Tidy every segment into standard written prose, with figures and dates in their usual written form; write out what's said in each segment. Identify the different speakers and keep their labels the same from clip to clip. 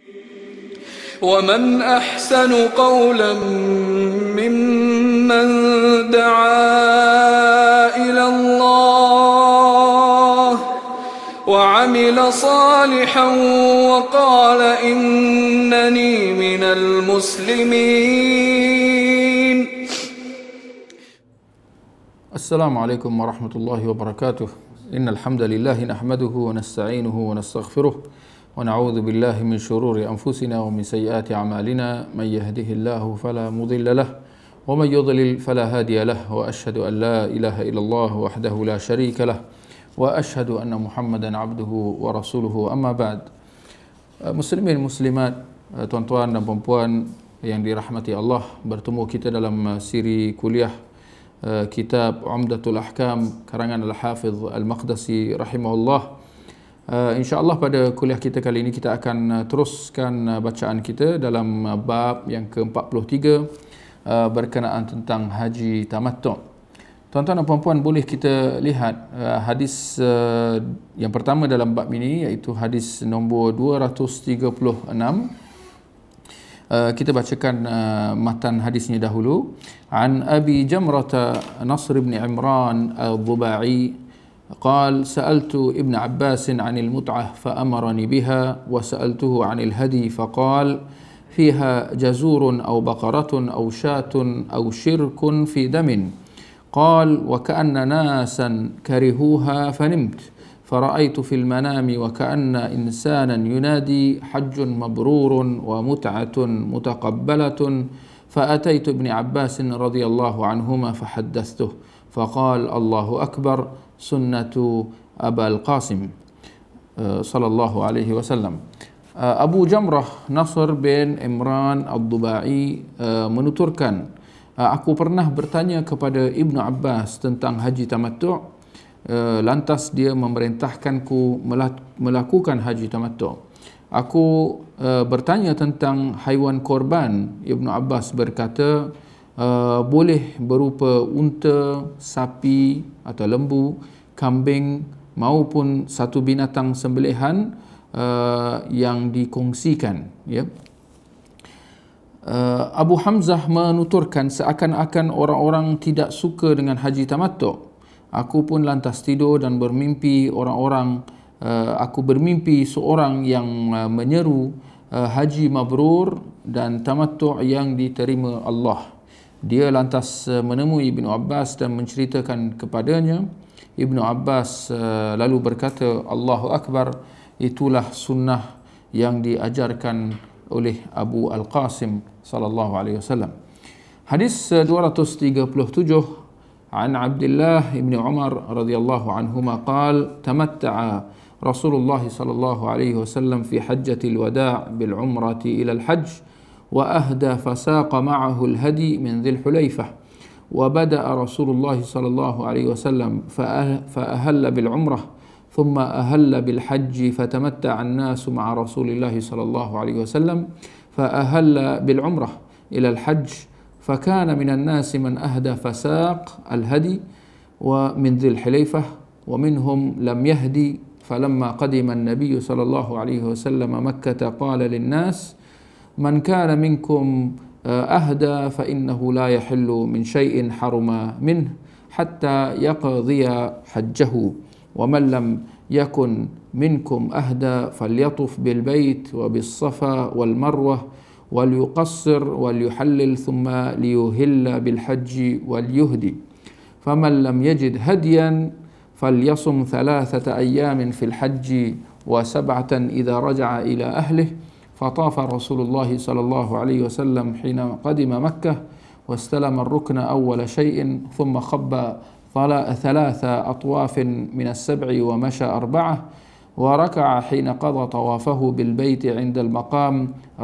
Speaker 1: ومن أحسن قولا ممن دعا إلى الله وعمل صالحا وقال إنني من المسلمين.
Speaker 2: السلام عليكم ورحمة الله وبركاته. إن الحمد لله نحمده ونستعينه ونستغفره ونعوذ بالله من شرور أنفسنا ومن سيئات أعمالنا. من يهده الله فلا مضل له ومن يضلل فلا هادي له وأشهد أن لا إله إلا الله وحده لا شريك له وأشهد أن محمدا عبده ورسوله. أما بعد. Muslimin muslimat, tuan-tuan dan puan-puan yang dirahmati Allah, bertemu kita dalam siri kuliah kitab Umdatul Ahkam karangan Al-Hafidh Al-Maqdisi rahimahullah. InsyaAllah pada kuliah kita kali ini kita akan teruskan bacaan kita dalam bab yang ke-43 berkenaan tentang haji tamattu'. Tuan-tuan dan puan-puan, boleh kita lihat hadis yang pertama dalam bab ini, iaitu hadis nombor 236. Kita bacakan matan hadisnya dahulu. An Abi Jamrata Nasr ibn Imran al-Dhuba'i قال سألت ابن عباس عن المتعة فأمرني بها وسألته عن الهدي فقال فيها جزور أو بقرة أو شاة أو شرك في دم. قال وكأن ناسا كرهوها فنمت فرأيت في المنام وكأن إنسانا ينادي حج مبرور ومتعة متقبلة فأتيت ابن عباس رضي الله عنهما فحدثته فقال الله أكبر sunnatu Abul Qasim sallallahu alaihi wasallam. Abu Jamrah Nasr bin Imran Ad-Dhubai menuturkan, aku pernah bertanya kepada Ibnu Abbas tentang haji tamattu', lantas dia memerintahkanku melakukan haji tamattu'. Aku bertanya tentang haiwan korban. Ibnu Abbas berkata, boleh berupa unta, sapi atau lembu, kambing maupun satu binatang sembelihan yang dikongsikan, ya. Abu Hamzah menuturkan, seakan-akan orang-orang tidak suka dengan haji tamattu'. Aku pun lantas tidur dan bermimpi aku bermimpi seorang yang menyeru haji mabrur dan tamattu' yang diterima Allah. Dia lantas menemui Ibnu Abbas dan menceritakan kepadanya. Ibnu Abbas lalu berkata, Allahu Akbar, itulah sunnah yang diajarkan oleh Abu Al-Qasim sallallahu alaihi wasallam. Hadis 237 an Abdullah ibn Umar radhiyallahu anhuma qala tamatta'a Rasulullah sallallahu alaihi wasallam fi hajjatil wada' bil umrati ila al-hajj وأهدى فساق معه الهدي من ذي الحليفة وبدأ رسول الله صلى الله عليه وسلم فأهل بالعمرة ثم أهل بالحج فتمتع الناس مع رسول الله صلى الله عليه وسلم فأهل بالعمرة إلى الحج فكان من الناس من أهدى فساق الهدي ومن ذي الحليفة ومنهم لم يهدي فلما قدم النبي صلى الله عليه وسلم مكة قال للناس من كان منكم أهدى فإنه لا يحل من شيء حرم منه حتى يقضي حجه ومن لم يكن منكم أهدى فليطف بالبيت وبالصفا والمروة وليقصر وليحلل ثم ليهل بالحج وليهدي فمن لم يجد هديا فليصم 3 أيام في الحج و7 إذا رجع إلى أهله. فطاف رسول الله صلى الله عليه وسلم حين قدم مكة واستلم الركن أول شيء ثم خب 3 أطواف من السبع ومشى 4 وركع حين قضى طوافه بالبيت عند المقام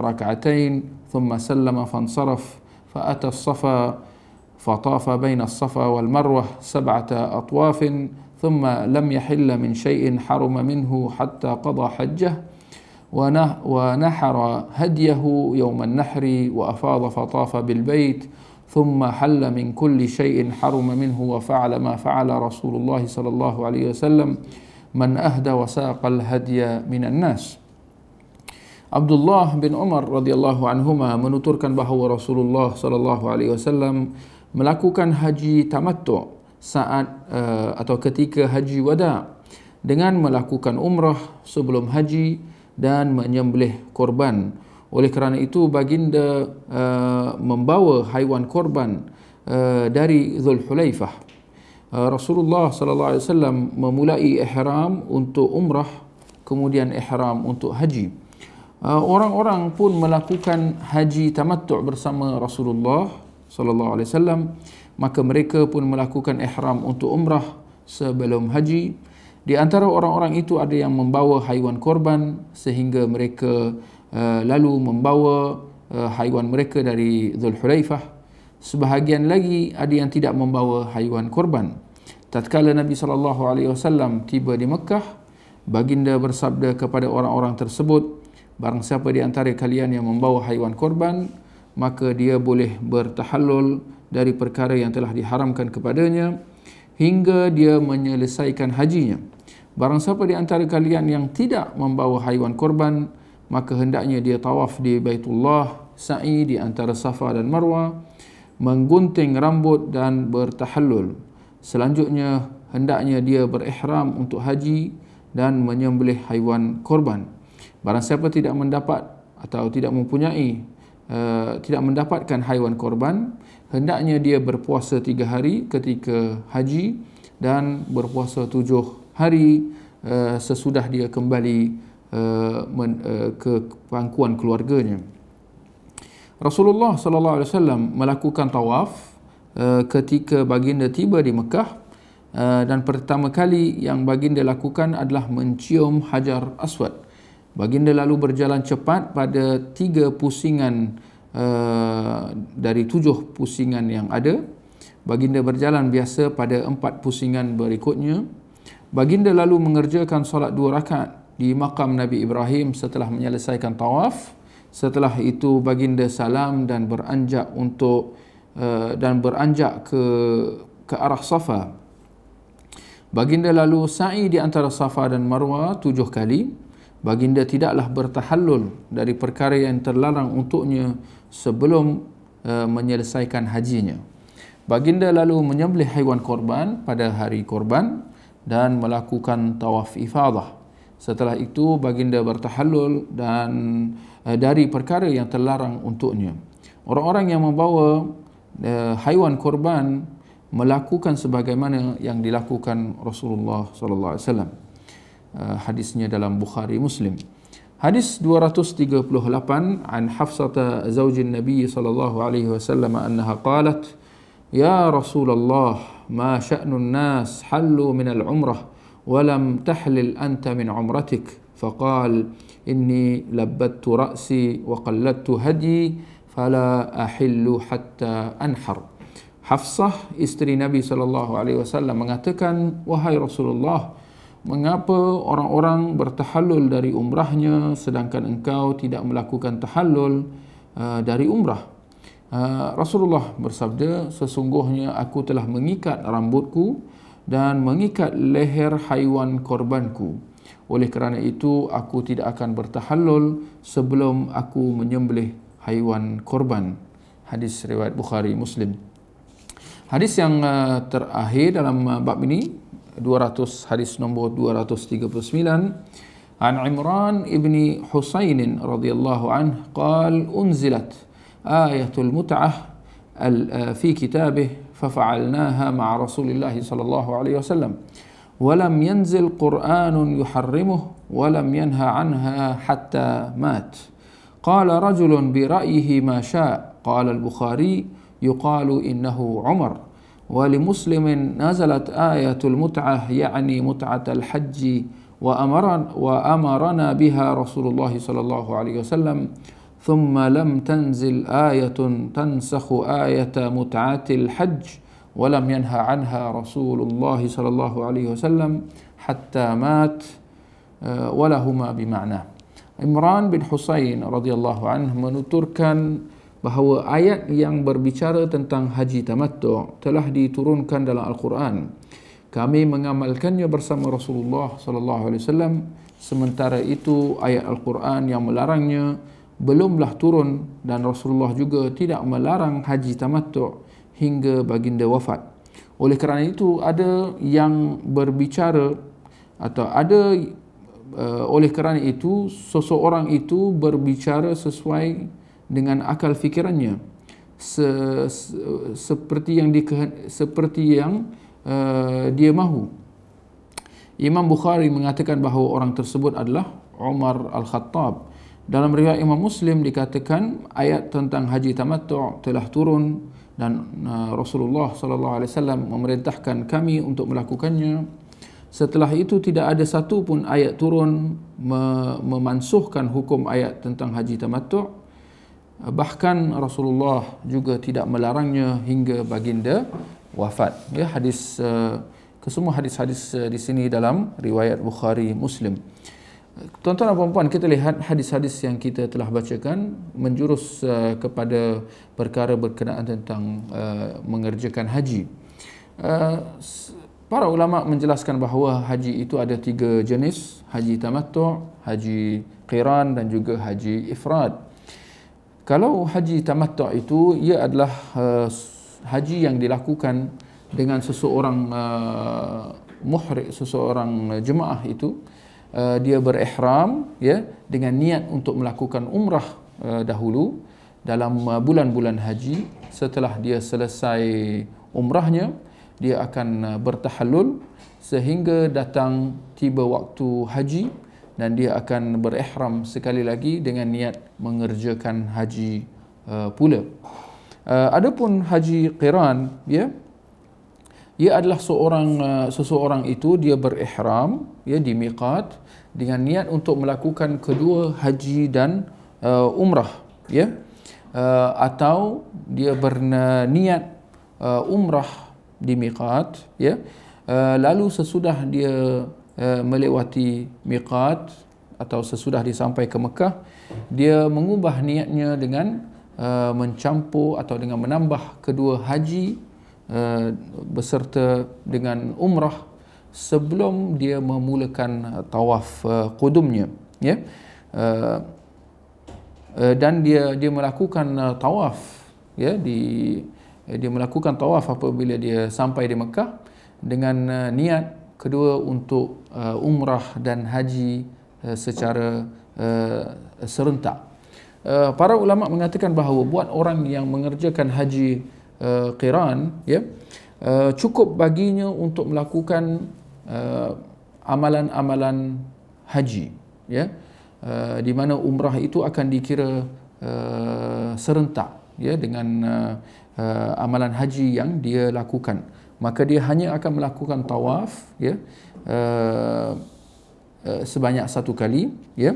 Speaker 2: 2 ثم سلم فانصرف فأتى الصفا فطاف بين الصفا والمروة 7 أطواف ثم لم يحل من شيء حرم منه حتى قضى حجه ونحر هديه يوم النحر وأفاض فطاف بالبيت ثم حل من كل شيء حرم منه وفعل ما فعل رسول الله صلى الله عليه وسلم من أهدى وساق الهدي من الناس. Abdullah bin Umar radhiyallahu anhuma menuturkan bahawa Rasulullah sallallahu alaihi wasallam melakukan haji tamattu saat atau ketika haji wada dengan melakukan umrah sebelum haji dan menyembelih korban. Oleh kerana itu baginda membawa haiwan korban dari Zulhulaifah. Rasulullah sallallahu alaihi wasallam memulai ihram untuk umrah, kemudian ihram untuk haji. Orang-orang pun melakukan haji tamattu' bersama Rasulullah sallallahu alaihi wasallam, maka mereka pun melakukan ihram untuk umrah sebelum haji. Di antara orang-orang itu ada yang membawa haiwan korban sehingga mereka lalu membawa haiwan mereka dari Zulhulaifah. Sebahagian lagi ada yang tidak membawa haiwan korban. Tatkala Nabi sallallahu alaihi wasallam tiba di Mekah, baginda bersabda kepada orang-orang tersebut, barang siapa di antara kalian yang membawa haiwan korban, maka dia boleh bertahallul dari perkara yang telah diharamkan kepadanya hingga dia menyelesaikan hajinya. Barang siapa di antara kalian yang tidak membawa haiwan korban, maka hendaknya dia tawaf di Baitullah, sa'i di antara Safa dan Marwah, menggunting rambut dan bertahallul. Selanjutnya hendaknya dia berihram untuk haji dan menyembelih haiwan korban. Barang siapa tidak mendapat atau tidak mempunyai tidak mendapatkan haiwan korban, hendaknya dia berpuasa 3 hari ketika haji dan berpuasa 7 hari sesudah dia kembali ke pangkuan keluarganya. Rasulullah sallallahu alaihi wasallam melakukan tawaf ketika baginda tiba di Mekah, dan pertama kali yang baginda lakukan adalah mencium Hajar Aswad. Baginda lalu berjalan cepat pada 3 pusingan dari 7 pusingan yang ada. Baginda berjalan biasa pada 4 pusingan berikutnya. Baginda lalu mengerjakan solat 2 rakaat di makam Nabi Ibrahim setelah menyelesaikan tawaf. Setelah itu baginda salam dan beranjak ke arah Safa. Baginda lalu sa'i di antara Safa dan Marwah 7 kali. Baginda tidaklah bertahallul dari perkara yang terlarang untuknya sebelum menyelesaikan hajinya. Baginda lalu menyembelih haiwan korban pada hari korban dan melakukan tawaf ifadah. Setelah itu baginda bertahallul dan dari perkara yang terlarang untuknya. Orang-orang yang membawa haiwan korban melakukan sebagaimana yang dilakukan Rasulullah sallallahu alaihi wasallam. Hadisnya dalam Bukhari Muslim. Hadis 238 an Hafsah zaujin Nabi sallallahu alaihi wasallam annaha qalat ya Rasulullah ma sya'nun nas hallu min al-umrah wa lam tahlil anta min umratik faqal inni labbattu ra'si wa qalladtu hadi fala ahillu hatta anhar. Hafsah isteri Nabi sallallahu alaihi wasallam mengatakan, wahai Rasulullah, mengapa orang-orang bertahallul dari umrahnya sedangkan engkau tidak melakukan tahallul dari umrah? Rasulullah bersabda, sesungguhnya aku telah mengikat rambutku dan mengikat leher haiwan korbanku. Oleh kerana itu aku tidak akan bertahallul sebelum aku menyembelih haiwan korban. Hadis riwayat Bukhari Muslim. Hadis yang terakhir dalam bab ini, hadis nombor 239, an Imran ibni Husain radhiyallahu anhu qal unzilat ayatul mut'ah fi kitabih fafa'alnaha ma'a Rasulillah sallallahu alaihi wasallam wa lam yanzil Qur'anun yuharrimuhu wa lam yanha anha hatta mat. Qala rajulun bi ra'yihi ma syaa. Qala al-Bukhari yuqalu innahu Umar. ولمسلم نزلت آية المتعة يعني متعة الحج وأمرنا بها رسول الله صلى الله عليه وسلم ثم لم تنزل آية تنسخ آية متعة الحج ولم ينهى عنها رسول الله صلى الله عليه وسلم حتى مات ولهما بمعنى. Imran bin Husain radhiyallahu anhu menuturkan bahawa ayat yang berbicara tentang haji tamattu' telah diturunkan dalam Al-Quran. Kami mengamalkannya bersama Rasulullah sallallahu alaihi wasallam sementara itu ayat Al-Quran yang melarangnya belumlah turun, dan Rasulullah juga tidak melarang haji tamattu' hingga baginda wafat. Oleh kerana itu ada yang berbicara atau ada oleh kerana itu seseorang itu berbicara sesuai dengan akal fikirannya, seperti yang dia mahu. Imam Bukhari mengatakan bahawa orang tersebut adalah Umar Al-Khattab. Dalam riwayat Imam Muslim dikatakan ayat tentang haji tamattu' telah turun dan Rasulullah sallallahu alaihi wasallam memerintahkan kami untuk melakukannya. Setelah itu tidak ada satu pun ayat turun memansuhkan hukum ayat tentang haji tamattu'. Bahkan Rasulullah juga tidak melarangnya hingga baginda wafat. Ya, hadis kesemua hadis-hadis di sini dalam riwayat Bukhari Muslim. Tuan-tuan dan puan-puan, kita lihat hadis-hadis yang kita telah bacakan menjurus kepada perkara berkenaan tentang mengerjakan haji. Para ulama menjelaskan bahawa haji itu ada 3 jenis: haji tamattu', haji qiran dan juga haji ifrad. Kalau haji tamattu' itu ia adalah haji yang dilakukan dengan seseorang muhrim, seseorang jemaah itu dia berihram, ya, dengan niat untuk melakukan umrah dahulu dalam bulan-bulan haji. Setelah dia selesai umrahnya, dia akan bertahallul sehingga datang tiba waktu haji, dan dia akan berihram sekali lagi dengan niat mengerjakan haji pula. Adapun haji qiran, ya, ia adalah seseorang itu dia berihram, ya, di miqat dengan niat untuk melakukan kedua haji dan umrah, ya, atau dia berniat umrah di miqat, ya, lalu sesudah dia melewati miqat atau sesudah dia sampai ke Mekah, dia mengubah niatnya dengan mencampur atau dengan menambah kedua haji beserta dengan umrah sebelum dia memulakan tawaf qudumnya, ya. Dan dia melakukan tawaf, ya, dia melakukan tawaf apabila dia sampai di Mekah dengan niat kedua untuk umrah dan haji secara serentak. Para ulama mengatakan bahawa buat orang yang mengerjakan haji qiran, ya, cukup baginya untuk melakukan amalan-amalan haji, ya, di mana umrah itu akan dikira serentak, ya, dengan amalan haji yang dia lakukan. Maka dia hanya akan melakukan tawaf, ya, sebanyak 1 kali, ya,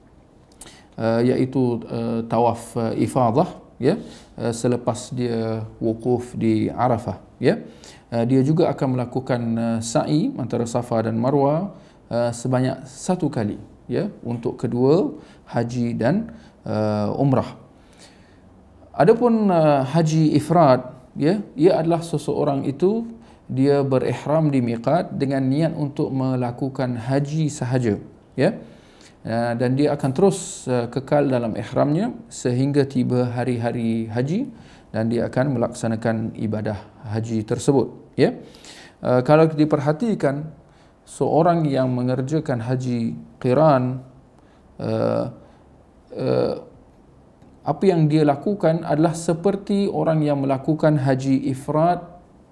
Speaker 2: iaitu tawaf ifadah, ya, selepas dia wukuf di Arafah, ya. Dia juga akan melakukan sa'i antara Safa dan Marwah sebanyak 1 kali, ya, untuk kedua haji dan umrah. Adapun haji ifrad, ya, ia adalah seseorang itu dia berihram di miqat dengan niat untuk melakukan haji sahaja, ya. Dan dia akan terus kekal dalam ihramnya sehingga tiba hari-hari haji, dan dia akan melaksanakan ibadah haji tersebut, ya. Kalau diperhatikan, seorang yang mengerjakan haji qiran, apa yang dia lakukan adalah seperti orang yang melakukan haji ifrad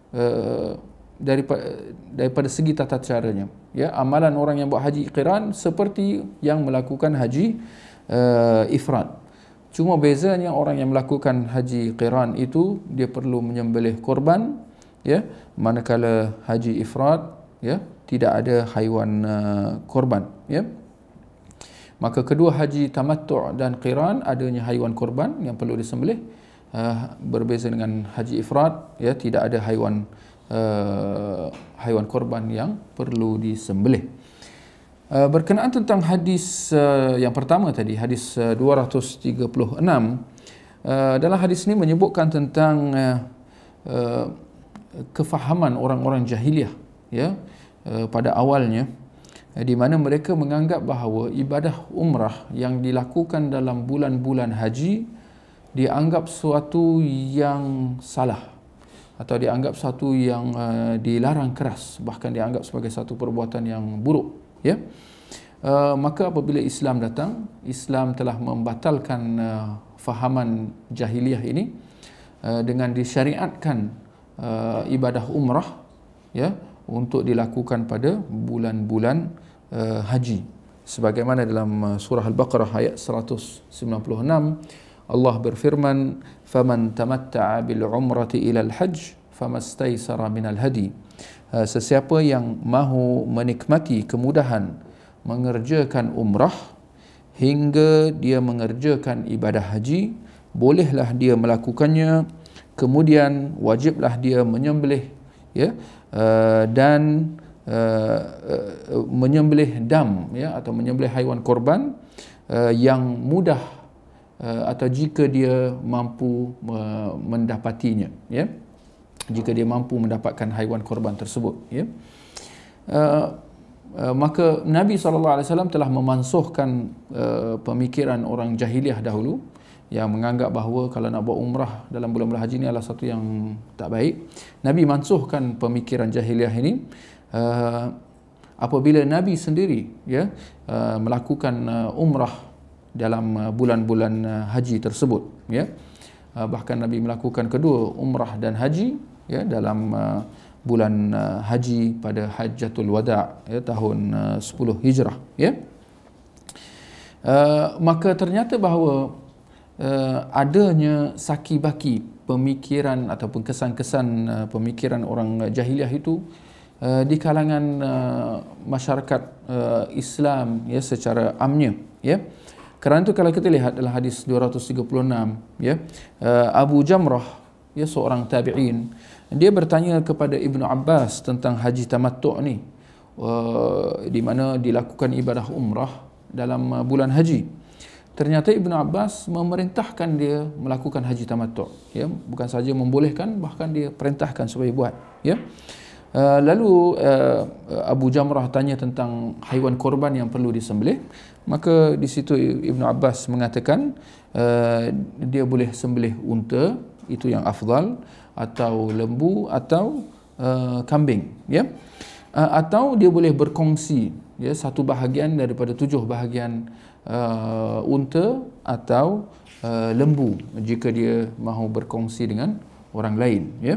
Speaker 2: daripada segi tata caranya, ya. Amalan orang yang buat haji qiran seperti yang melakukan haji ifrad. Cuma bezanya orang yang melakukan haji qiran itu dia perlu menyembelih korban, ya, manakala haji ifrad, ya, tidak ada haiwan korban, ya. Maka kedua haji tamattu' dan qiran adanya haiwan korban yang perlu disembelih, berbeza dengan haji ifrad, ya, tidak ada haiwan korban yang perlu disembelih. Berkenaan tentang hadis yang pertama tadi, hadis 236, dalam hadis ini menyebutkan tentang kefahaman orang-orang jahiliyah, ya, pada awalnya, di mana mereka menganggap bahawa ibadah umrah yang dilakukan dalam bulan-bulan haji dianggap suatu yang salah atau dianggap satu yang dilarang keras, bahkan dianggap sebagai satu perbuatan yang buruk, ya. Maka apabila Islam datang, Islam telah membatalkan fahaman jahiliyah ini dengan disyariatkan ibadah umrah, ya, untuk dilakukan pada bulan-bulan haji. Sebagaimana dalam surah Al-Baqarah ayat 196, Allah berfirman, "Faman tamatta'a bil umrati ila al-hajj famastaysara minal hadi." Sesiapa yang mahu menikmati kemudahan mengerjakan umrah hingga dia mengerjakan ibadah haji, bolehlah dia melakukannya, kemudian wajiblah dia menyembelih, ya, dan menyembelih dam, ya, atau menyembelih haiwan korban yang mudah atau jika dia mampu mendapatinya, ya, jika dia mampu mendapatkan haiwan korban tersebut, ya. Maka Nabi SAW telah memansuhkan pemikiran orang jahiliah dahulu yang menganggap bahawa kalau nak buat umrah dalam bulan-bulan haji ini adalah satu yang tak baik. Nabi mansuhkan pemikiran jahiliah ini apabila Nabi sendiri, ya, melakukan umrah dalam bulan-bulan haji tersebut, ya. Bahkan Nabi melakukan kedua umrah dan haji, ya, dalam bulan haji pada Hajjatul Wada', ya, tahun 10 Hijrah, ya. Maka ternyata bahawa adanya saki-baki pemikiran ataupun kesan-kesan pemikiran orang jahiliah itu di kalangan masyarakat Islam, ya, secara amnya, ya. Kerana itu kalau kita lihat dalam hadis 236, ya, Abu Jamrah, ya, seorang tabi'in, dia bertanya kepada Ibnu Abbas tentang haji tamattu' ni, di mana dilakukan ibadah umrah dalam bulan haji. Ternyata Ibnu Abbas memerintahkan dia melakukan haji tamattu', ya, bukan saja membolehkan, bahkan dia perintahkan supaya buat, ya. Lalu Abu Jamrah tanya tentang haiwan korban yang perlu disembelih, maka di situ Ibnu Abbas mengatakan dia boleh sembelih unta, itu yang afdal, atau lembu, atau kambing, ya. Atau dia boleh berkongsi, ya, satu bahagian daripada 7 bahagian unta atau lembu jika dia mahu berkongsi dengan orang lain, ya.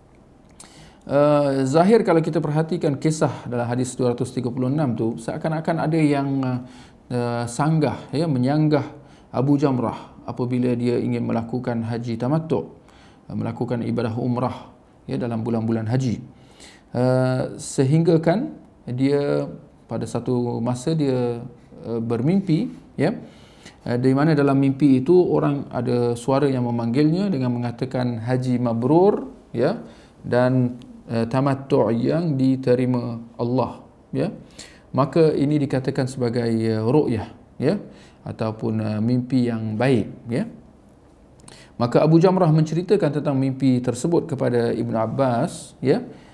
Speaker 2: Zahir kalau kita perhatikan kisah dalam hadis 236 tu, seakan-akan ada yang sanggah, ya, menyanggah Abu Jamrah apabila dia ingin melakukan haji tamattu', melakukan ibadah umrah, ya, dalam bulan-bulan haji, sehingga kan dia pada satu masa dia bermimpi, ya, di mana dalam mimpi itu orang ada suara yang memanggilnya dengan mengatakan haji mabrur, ya, dan tamattu' yang diterima Allah, ya. Maka ini dikatakan sebagai ru'yah, ya, ataupun mimpi yang baik, ya. Maka Abu Jamrah menceritakan tentang mimpi tersebut kepada Ibnu Abbas, ya,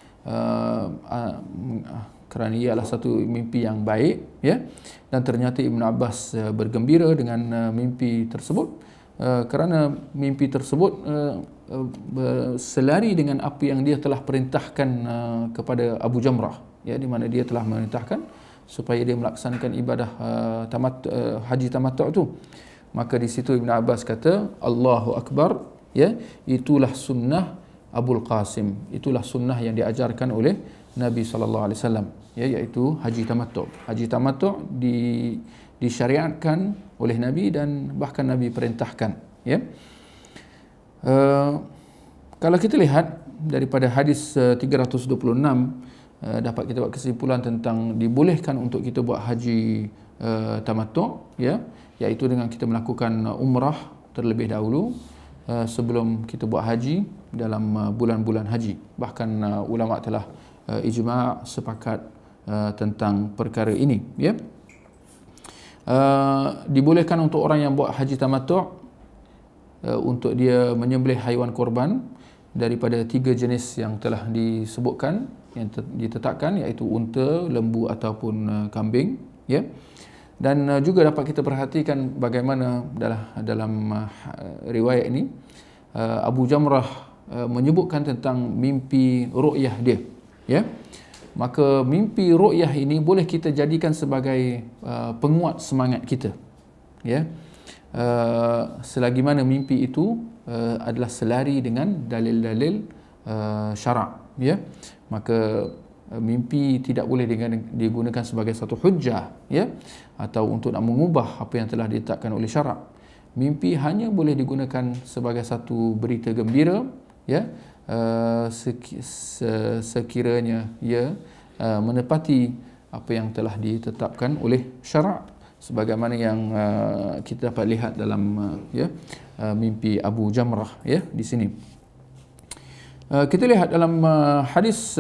Speaker 2: kerana ia adalah satu mimpi yang baik, ya. Dan ternyata Ibnu Abbas bergembira dengan mimpi tersebut, kerana mimpi tersebut selari dengan apa yang dia telah perintahkan kepada Abu Jamrah, ya, di mana dia telah memerintahkan supaya dia melaksanakan ibadah haji tamattu' tu. Maka di situ Ibn Abbas kata, Allahu Akbar, ya, itulah sunnah Abul Qasim, itulah sunnah yang diajarkan oleh Nabi SAW, ya, iaitu haji tamattu'. Haji tamattu' disyariatkan oleh Nabi dan bahkan Nabi perintahkan, ya. Kalau kita lihat daripada hadis 326, dapat kita buat kesimpulan tentang dibolehkan untuk kita buat haji tamattu', ya, iaitu dengan kita melakukan umrah terlebih dahulu sebelum kita buat haji dalam bulan-bulan haji. Bahkan ulama telah ijma' sepakat tentang perkara ini, ya. Dibolehkan untuk orang yang buat haji tamattu' untuk dia menyembelih haiwan korban daripada 3 jenis yang telah disebutkan, yang ditetapkan, iaitu unta, lembu ataupun kambing, ya. Dan juga dapat kita perhatikan bagaimana dalam riwayat ini Abu Jamrah menyebutkan tentang mimpi ru'yah dia, ya. Maka mimpi ru'yah ini boleh kita jadikan sebagai penguat semangat kita, ya. Selagi mana mimpi itu adalah selari dengan dalil-dalil syarak, ya. Maka mimpi tidak boleh digunakan sebagai satu hujjah, ya, atau untuk nak mengubah apa yang telah ditetapkan oleh syarak. Mimpi hanya boleh digunakan sebagai satu berita gembira, ya, sekiranya ia menepati apa yang telah ditetapkan oleh syarak, sebagaimana yang kita dapat lihat dalam mimpi Abu Jamrah, ya, di sini. Kita lihat dalam hadis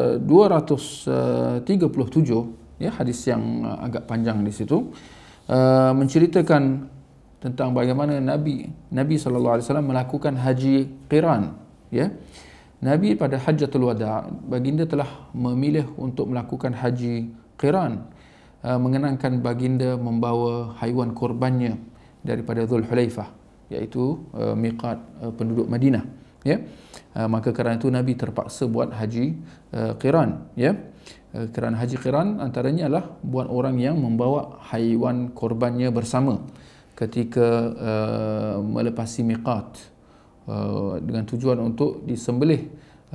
Speaker 2: 237, ya, hadis yang agak panjang di situ, menceritakan tentang bagaimana Nabi SAW melakukan haji qiran, ya. Nabi pada Hajjatul Wada' baginda telah memilih untuk melakukan haji qiran, mengenangkan baginda membawa haiwan korbannya daripada Dhul Hulaifah, iaitu miqat penduduk Madinah, ya. Maka kerana itu Nabi terpaksa buat haji qiran, ya. Kerana haji qiran antaranya adalah buat orang yang membawa haiwan korbannya bersama ketika melepasi miqat, dengan tujuan untuk disembelih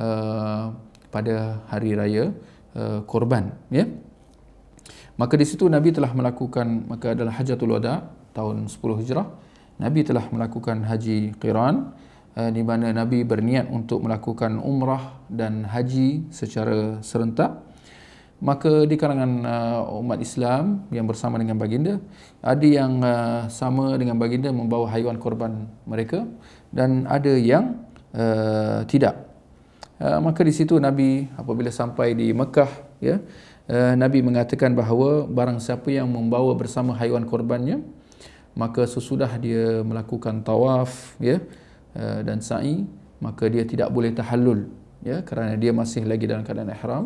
Speaker 2: pada hari raya korban, ya. Maka di situ Nabi telah melakukan, maka adalah Hajjatul Wada' tahun 10 Hijrah, Nabi telah melakukan haji qiran, di mana Nabi berniat untuk melakukan umrah dan haji secara serentak. Maka di kalangan umat Islam yang bersama dengan baginda, ada yang sama dengan baginda membawa haiwan korban mereka, dan ada yang tidak. Maka di situ Nabi apabila sampai di Mekah, ya, Nabi mengatakan bahawa barang siapa yang membawa bersama haiwan korbannya, maka sesudah dia melakukan tawaf, ya, dan sa'i, maka dia tidak boleh tahallul, ya, kerana dia masih lagi dalam keadaan ihram,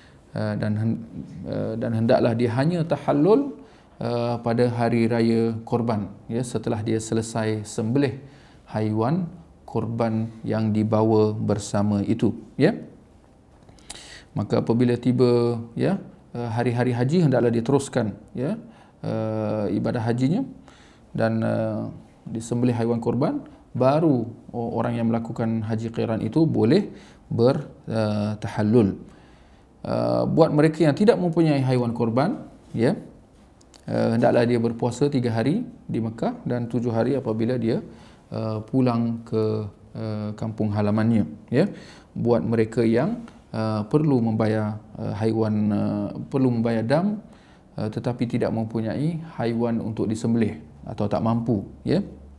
Speaker 2: dan hendaklah dia hanya tahallul pada hari raya korban, ya, setelah dia selesai sembelih haiwan korban yang dibawa bersama itu, ya. Maka apabila tiba, ya, hari-hari haji, hendaklah dia teruskan, ya, ibadah hajinya dan disembelih haiwan korban, baru orang yang melakukan haji qiran itu boleh bertahallul. Buat mereka yang tidak mempunyai haiwan korban, ya, hendaklah dia berpuasa 3 hari di Mekah dan 7 hari apabila dia pulang ke kampung halamannya, ya. Buat mereka yang perlu membayar perlu membayar dam, tetapi tidak mempunyai haiwan untuk disembelih atau tak mampu, ya.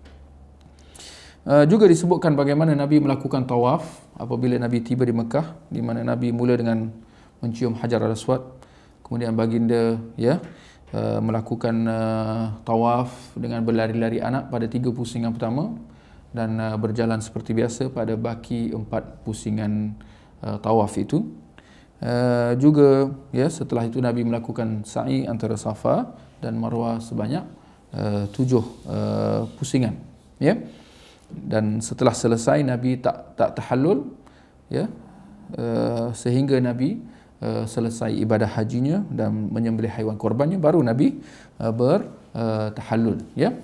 Speaker 2: Juga disebutkan bagaimana Nabi melakukan tawaf apabila Nabi tiba di Mekah, di mana Nabi mula dengan mencium Hajar al-Aswad, kemudian baginda, ya, melakukan tawaf dengan berlari-lari anak pada 3 pusingan pertama, dan berjalan seperti biasa pada baki 4 pusingan tawaf itu. Juga, ya, setelah itu Nabi melakukan sa'i antara Safa dan Marwah sebanyak 7 pusingan, ya. Dan setelah selesai Nabi tak tahallul, ya, sehingga Nabi selesai ibadah hajinya dan menyembelih haiwan korbannya, baru Nabi bertahallul, ya.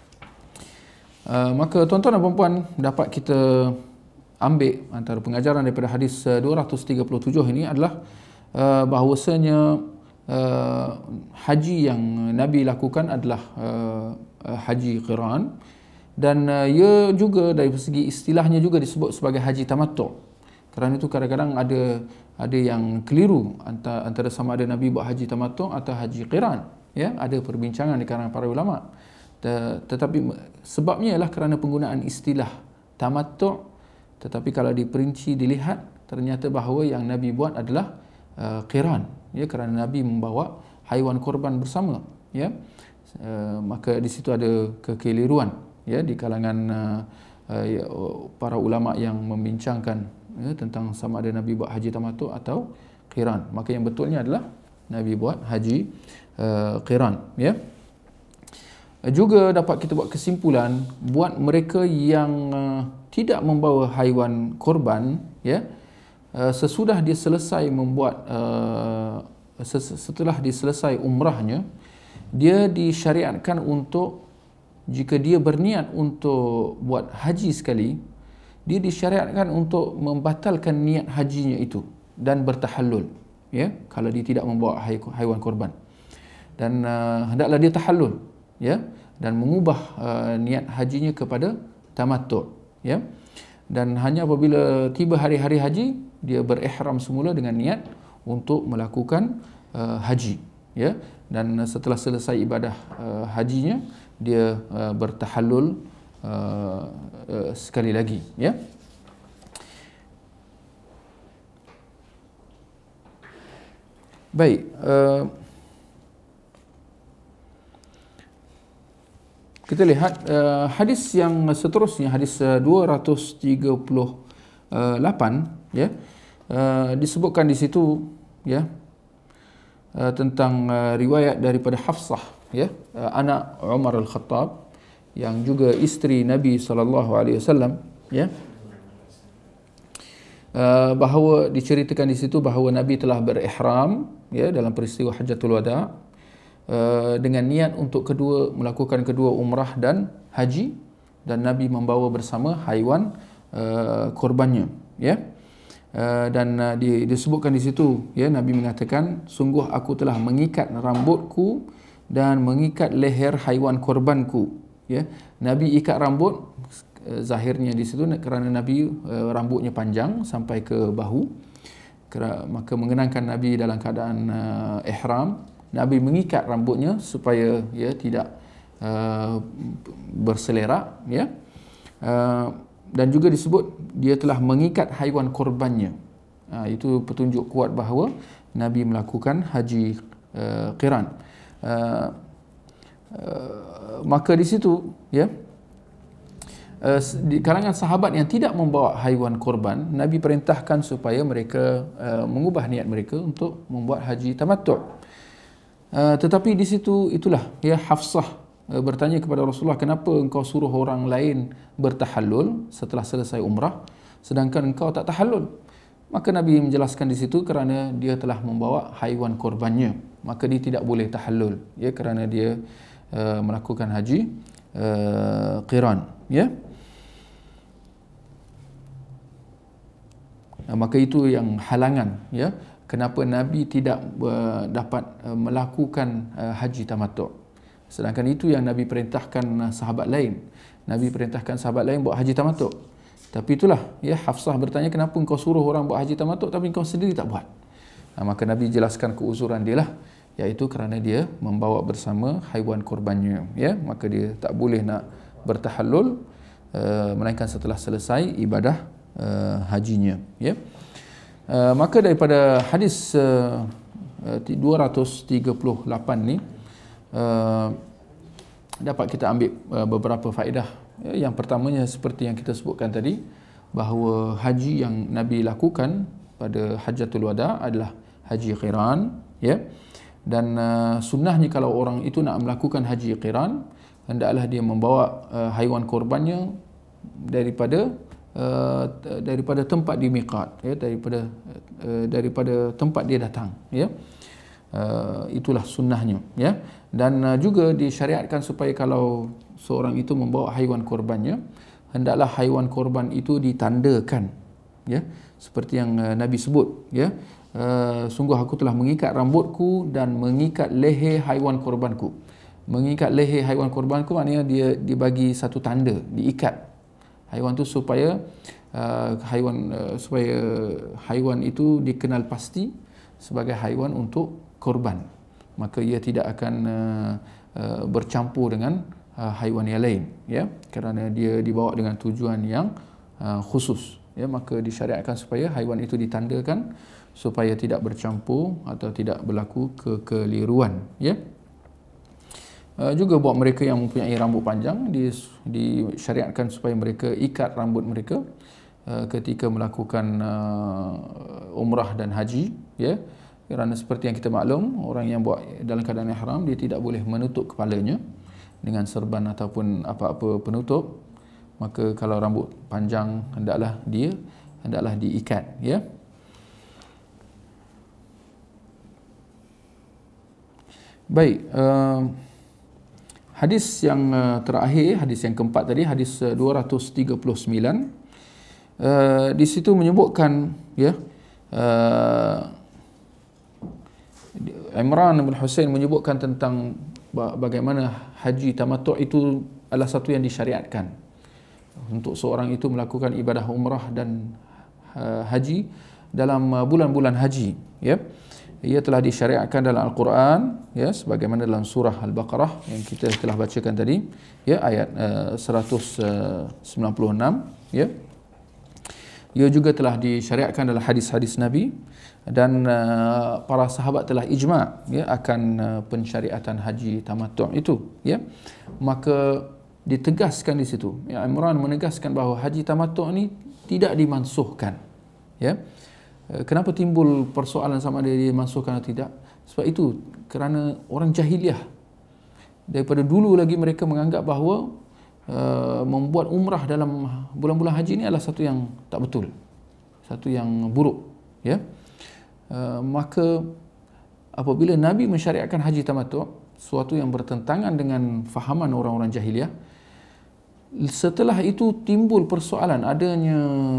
Speaker 2: Maka tuan-tuan dan puan-puan, dapat kita ambil antara pengajaran daripada hadis 237 ini adalah bahawasanya haji yang Nabi lakukan adalah haji qiran, dan ia juga dari segi istilahnya juga disebut sebagai haji tamattu'. Kerana itu kadang-kadang ada yang keliru antara sama ada Nabi buat haji tamattu' atau haji qiran, ya. Ada perbincangan di kalangan para ulama. Tetapi sebabnya ialah kerana penggunaan istilah tamattu', tetapi kalau diperinci dilihat, ternyata bahawa yang Nabi buat adalah qiran, ya, kerana Nabi membawa haiwan korban bersama, ya. Maka di situ ada kekeliruan, ya, di kalangan para ulama yang membincangkan tentang sama ada Nabi buat haji tamattu atau qiran. Maka yang betulnya adalah Nabi buat haji qiran, ya. Juga dapat kita buat kesimpulan buat mereka yang tidak membawa haiwan korban, ya, sesudah dia selesai membuat setelah dia selesai umrahnya, dia disyariatkan untuk, jika dia berniat untuk buat haji sekali, dia disyariatkan untuk membatalkan niat hajinya itu dan bertahallul, ya, kalau dia tidak membawa haiwan korban. Dan hendaklah dia tahallul, ya, dan mengubah niat hajinya kepada tamattu', ya. Dan hanya apabila tiba hari-hari haji, dia berihram semula dengan niat untuk melakukan haji, ya. Dan setelah selesai ibadah hajinya, dia bertahallul sekali lagi, ya. Baik, kita lihat hadis yang seterusnya, hadis 238, ya. Disebutkan di situ, ya, tentang riwayat daripada Hafsah, ya, anak Umar Al-Khattab, yang juga isteri Nabi SAW, ya, bahawa diceritakan di situ bahawa Nabi telah berihram, ya, dalam peristiwa Hajjatul Wada, dengan niat untuk melakukan kedua umrah dan haji, dan Nabi membawa bersama haiwan korbannya, ya. Dan disebutkan di situ, ya, Nabi mengatakan, sungguh aku telah mengikat rambutku dan mengikat leher haiwan korbanku, ya. Nabi ikat rambut, zahirnya di situ kerana Nabi rambutnya panjang sampai ke bahu, maka mengenangkan Nabi dalam keadaan ihram. Nabi mengikat rambutnya supaya, ya, tidak berselerak, ya. Dan juga disebut dia telah mengikat haiwan korbannya. Itu petunjuk kuat bahawa Nabi melakukan haji qiran. Maka di situ, ya, di kalangan sahabat yang tidak membawa haiwan korban, Nabi perintahkan supaya mereka mengubah niat mereka untuk membuat haji tamattu'. Tetapi di situ itulah, ya, Hafsah bertanya kepada Rasulullah, kenapa engkau suruh orang lain bertahallul setelah selesai umrah sedangkan engkau tak tahallul? Maka Nabi menjelaskan di situ kerana dia telah membawa haiwan korbannya, maka dia tidak boleh tahallul, ya, kerana dia melakukan haji qiran, ya. Maka itu yang halangan, ya, kenapa Nabi tidak dapat melakukan haji tamattu'. Sedangkan itu yang Nabi perintahkan sahabat lain. Nabi perintahkan sahabat lain buat haji tamattu'. Tapi itulah, ya, Hafsah bertanya, kenapa engkau suruh orang buat haji tamattu' tapi engkau sendiri tak buat? Maka Nabi jelaskan keuzuran dia lah, iaitu kerana dia membawa bersama haiwan korbannya, ya. Maka dia tak boleh nak bertahallul melainkan setelah selesai ibadah hajinya, ya. Maka daripada hadis 238 ni, dapat kita ambil beberapa faedah. Yang pertamanya seperti yang kita sebutkan tadi, bahawa haji yang Nabi lakukan pada Hajjatul Wada adalah haji qiran, ya. Dan sunnahnya kalau orang itu nak melakukan haji qiran, hendaklah dia membawa haiwan korbannya daripada tempat di miqat, ya, daripada tempat dia datang, ya. Itulah sunnahnya, ya. Dan juga disyariatkan supaya kalau seorang itu membawa haiwan korbannya, hendaklah haiwan korban itu ditandakan, ya, seperti yang Nabi sebut, ya, sungguh aku telah mengikat rambutku dan mengikat leher haiwan korbanku. Mengikat leher haiwan korbanku maknanya dia dibagi satu tanda, diikat haiwan tu supaya haiwan itu dikenal pasti sebagai haiwan untuk korban. Maka ia tidak akan bercampur dengan haiwan yang lain, ya, kerana dia dibawa dengan tujuan yang khusus, ya. Maka disyariatkan supaya haiwan itu ditandakan supaya tidak bercampur atau tidak berlaku kekeliruan, ya. Juga buat mereka yang mempunyai rambut panjang, disyariatkan supaya mereka ikat rambut mereka ketika melakukan umrah dan haji, ya. Kerana seperti yang kita maklum, orang yang buat dalam keadaan ihram, dia tidak boleh menutup kepalanya dengan serban ataupun apa-apa penutup. Maka kalau rambut panjang hendaklah diikat, ya. Baik, hadis yang terakhir, hadis yang keempat tadi, hadis 239, di situ menyebutkan, ya, Imran bin Husain menyebutkan tentang bagaimana haji tamattu' itu adalah satu yang disyariatkan untuk seorang itu melakukan ibadah umrah dan haji dalam bulan-bulan haji, ya. Ia telah disyariatkan dalam Al-Quran, ya, sebagaimana dalam surah Al-Baqarah yang kita telah bacakan tadi, ya, ayat 196, ya. Ia juga telah disyariatkan dalam hadis-hadis Nabi, dan para sahabat telah ijma', ya, akan pensyariatan haji tamattu' itu, ya. Maka ditegaskan di situ, ya, Imran menegaskan bahawa haji tamattu' ini tidak dimansuhkan, ya. Kenapa timbul persoalan sama ada dimansuhkan atau tidak? Sebab itu, kerana orang jahiliah daripada dulu lagi mereka menganggap bahawa membuat umrah dalam bulan-bulan haji ini adalah satu yang tak betul, satu yang buruk, ya. Maka apabila Nabi mensyariatkan haji tamattu', suatu yang bertentangan dengan fahaman orang-orang jahiliah, setelah itu timbul persoalan adanya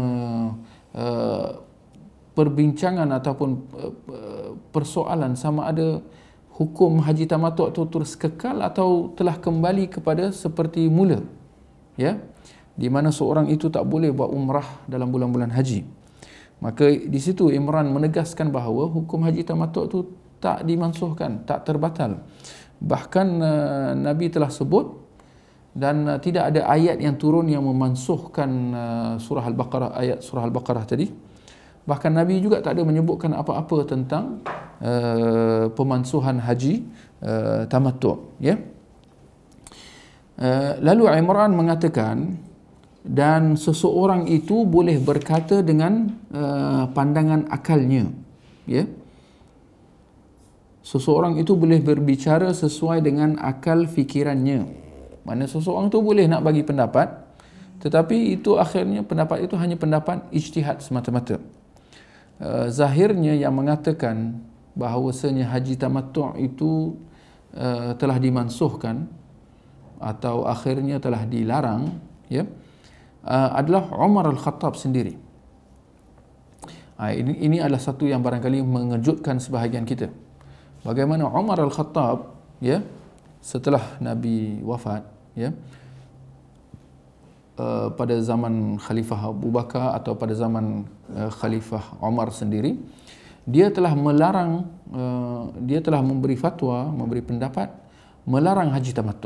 Speaker 2: perbincangan ataupun persoalan sama ada hukum haji tamattu' itu terus kekal atau telah kembali kepada seperti mula, ya, di mana seorang itu tak boleh buat umrah dalam bulan-bulan haji. Maka di situ Imran menegaskan bahawa hukum haji tamattu' itu tak dimansuhkan, tak terbatal. Bahkan Nabi telah sebut, dan tidak ada ayat yang turun yang memansuhkan surah Al-Baqarah, ayat surah Al-Baqarah tadi. Bahkan Nabi juga tak ada menyebutkan apa-apa tentang pemansuhan haji tamattu', ya. Lalu Imran mengatakan, dan seseorang itu boleh berkata dengan pandangan akalnya, ya. Seseorang itu boleh berbicara sesuai dengan akal fikirannya. Mana seseorang itu boleh nak bagi pendapat, tetapi itu akhirnya pendapat itu hanya pendapat ijtihad semata-mata. Zahirnya yang mengatakan bahawasanya haji tamattu' itu telah dimansuhkan atau akhirnya telah dilarang, ya, adalah Umar Al-Khattab sendiri. Ini adalah satu yang barangkali mengejutkan sebahagian kita. Bagaimana Umar Al-Khattab, ya, setelah Nabi wafat, ya, pada zaman Khalifah Abu Bakar atau pada zaman Khalifah Umar sendiri, dia telah melarang, dia telah memberi fatwa, memberi pendapat melarang haji tamattu'.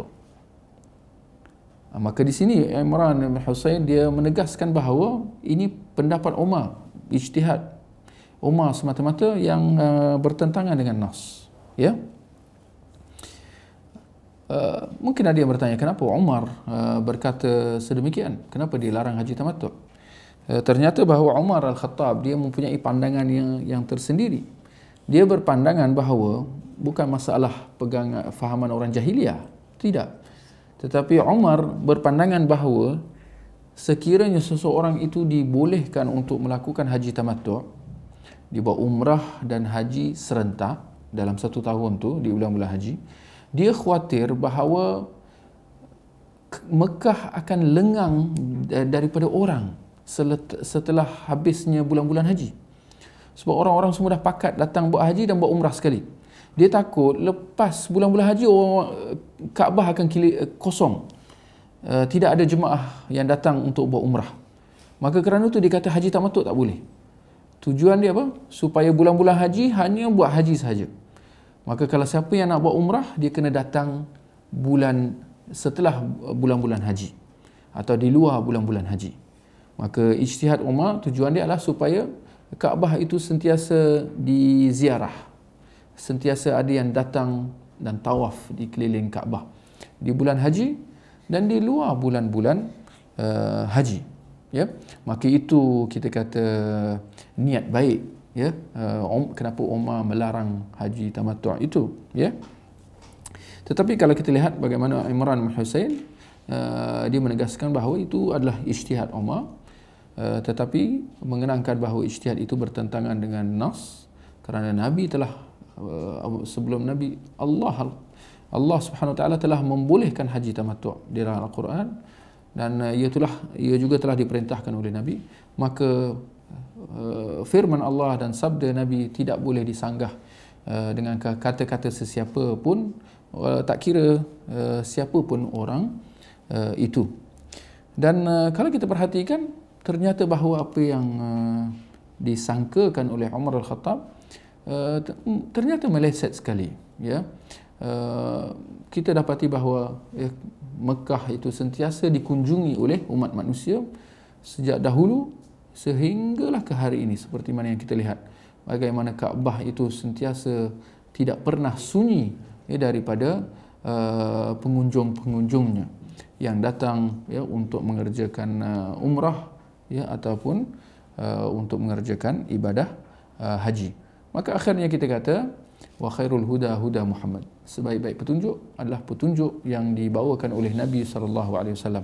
Speaker 2: Maka di sini Imran bin Husain dia menegaskan bahawa ini pendapat Umar, ijtihad Umar semata-mata yang bertentangan dengan nas, ya. Mungkin ada yang bertanya, kenapa Umar berkata sedemikian? Kenapa dia larang haji tamattu'? Ternyata bahawa Umar Al-Khattab dia mempunyai pandangan yang tersendiri. Dia berpandangan bahawa bukan masalah fahaman orang jahiliah, tidak. Tetapi Umar berpandangan bahawa sekiranya seseorang itu dibolehkan untuk melakukan haji tamattu', dia buat umrah dan haji serentak dalam satu tahun tu di bulan-bulan haji, dia khawatir bahawa Mekah akan lengang daripada orang setelah habisnya bulan-bulan haji. Sebab orang-orang semua dah pakat datang buat haji dan buat umrah sekali. Dia takut lepas bulan-bulan haji Kaabah akan kosong. Tidak ada jemaah yang datang untuk buat umrah. Maka kerana itu dia kata haji tamattu' tak boleh. Tujuan dia apa? Supaya bulan-bulan haji hanya buat haji sahaja. Maka kalau siapa yang nak buat umrah, dia kena datang setelah bulan-bulan haji atau di luar bulan-bulan haji. Maka ijtihad Umar, tujuan dia adalah supaya Kaabah itu sentiasa diziarah, sentiasa ada yang datang dan tawaf di keliling Kaabah. di bulan haji dan di luar bulan-bulan haji, ya. Maka itu kita kata niat baik, ya. Kenapa Umar melarang haji tamattu' itu, ya. Tetapi kalau kita lihat bagaimana Imran bin Husain, dia menegaskan bahawa itu adalah ijtihad Umar, tetapi mengenangkan bahawa ijtihad itu bertentangan dengan nas, kerana Nabi telah sebelum Nabi Allah Subhanahu Wa Taala telah membolehkan haji tamattu' di dalam Al-Quran, dan ia juga telah diperintahkan oleh Nabi. Maka firman Allah dan sabda Nabi tidak boleh disanggah dengan kata-kata sesiapa pun, tak kira siapa pun orang itu. Dan kalau kita perhatikan, ternyata bahawa apa yang disangkakan oleh Umar Al-Khattab ternyata meleset sekali, ya. Kita dapati bahawa Mekah itu sentiasa dikunjungi oleh umat manusia sejak dahulu sehinggalah ke hari ini, seperti mana yang kita lihat bagaimana Kaabah itu sentiasa tidak pernah sunyi, ya, daripada pengunjung-pengunjungnya yang datang, ya, untuk mengerjakan umrah, ya, ataupun untuk mengerjakan ibadah haji. Maka akhirnya kita kata wa khairul huda huda Muhammad. Sebaik-baik petunjuk adalah petunjuk yang dibawakan oleh Nabi SAW.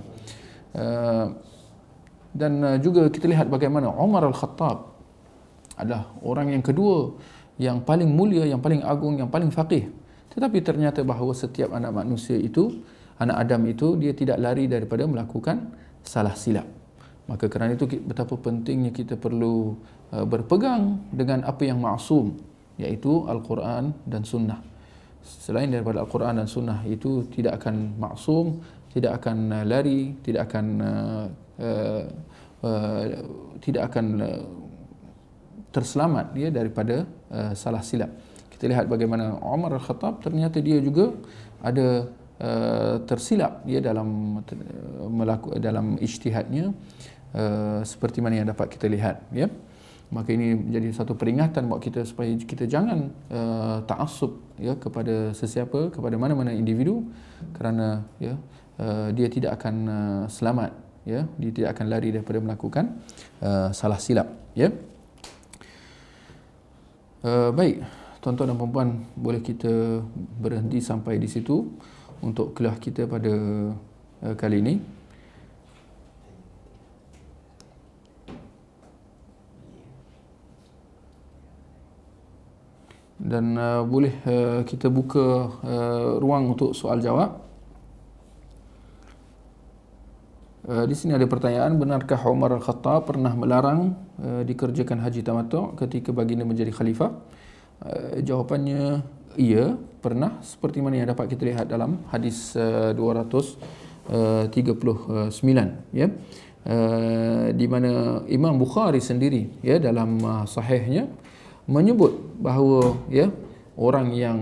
Speaker 2: Dan juga kita lihat bagaimana Umar Al-Khattab adalah orang yang kedua yang paling mulia, yang paling agung, yang paling faqih. Tetapi ternyata bahawa setiap anak manusia itu, anak Adam itu, dia tidak lari daripada melakukan salah silap. Maka kerana itu betapa pentingnya kita perlu berpegang dengan apa yang maksum, iaitu Al-Quran dan Sunnah. Selain daripada Al-Quran dan Sunnah itu tidak akan maksum, tidak akan lari, tidak akan terselamat dia daripada salah silap. Kita lihat bagaimana Umar Al-Khattab ternyata dia juga ada tersilap dia dalam ijtihadnya, seperti mana yang dapat kita lihat, ya. Maka ini menjadi satu peringatan buat kita supaya kita jangan ta'assub, ya, kepada sesiapa, kepada mana-mana individu, kerana, ya, dia tidak akan selamat, ya, dia tidak akan lari daripada melakukan salah silap, ya. Baik, tuan-tuan dan puan-puan, boleh kita berhenti sampai di situ untuk kuliah kita pada kali ini. Dan boleh kita buka ruang untuk soal jawab. Di sini ada pertanyaan, benarkah Umar Al-Khattab pernah melarang dikerjakan haji tamattu' ketika baginda menjadi khalifah? Jawapannya iya, pernah, seperti mana yang dapat kita lihat dalam hadis 239, ya, di mana Imam Bukhari sendiri, ya, dalam sahihnya menyebut bahawa, ya, orang yang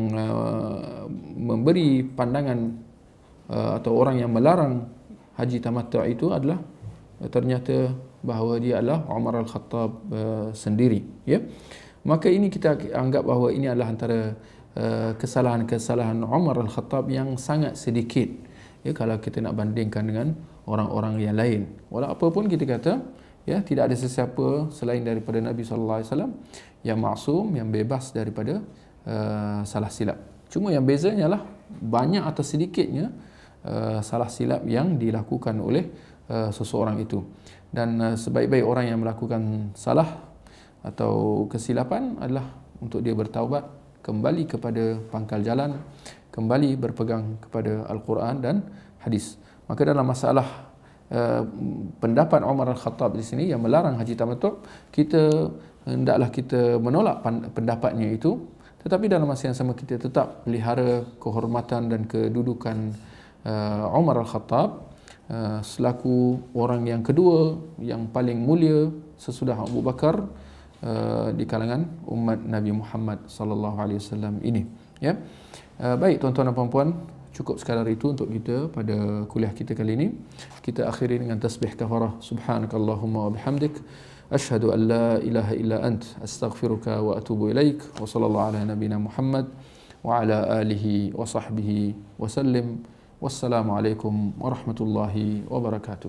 Speaker 2: memberi pandangan atau orang yang melarang haji tamattu' itu adalah ternyata bahawa dia adalah Umar Al-Khattab sendiri, ya. Maka ini kita anggap bahawa ini adalah antara kesalahan-kesalahan Umar Al-Khattab yang sangat sedikit, ya, kalau kita nak bandingkan dengan orang-orang yang lain. Walau apapun kita kata, ya, tidak ada sesiapa selain daripada Nabi SAW yang maksum, yang bebas daripada salah silap. Cuma yang bezanya lah banyak atau sedikitnya salah silap yang dilakukan oleh seseorang itu. Dan sebaik-baik orang yang melakukan salah atau kesilapan adalah untuk dia bertaubat, kembali kepada pangkal jalan, kembali berpegang kepada Al-Quran dan hadis. Maka dalam masalah pendapat Umar Al-Khattab di sini yang melarang haji tamattu', kita hendaklah kita menolak pendapatnya itu, tetapi dalam masa yang sama kita tetap pelihara kehormatan dan kedudukan Umar Al-Khattab selaku orang yang kedua yang paling mulia sesudah Abu Bakar di kalangan umat Nabi Muhammad sallallahu alaihi wasallam ini, ya. Baik tuan-tuan dan puan-puan, cukup sekadar itu untuk kita pada kuliah kita kali ini. Kita akhiri dengan tasbih kafarah. Subhanakallahumma wa bihamdik, asyhadu an la ilaha illa ant, astaghfiruka wa atubu ilaik. Wa sallallahu ala nabiyyina Muhammad wa ala alihi wa sahbihi wa sallim. Wassalamualaikum warahmatullahi wabarakatuh.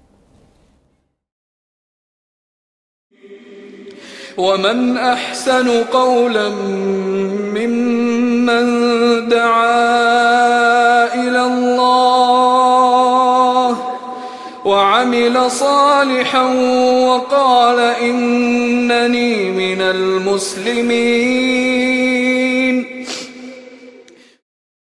Speaker 1: ومن أحسن قولا ممن دعا إلى الله وعمل صالحا وقال إنني من المسلمين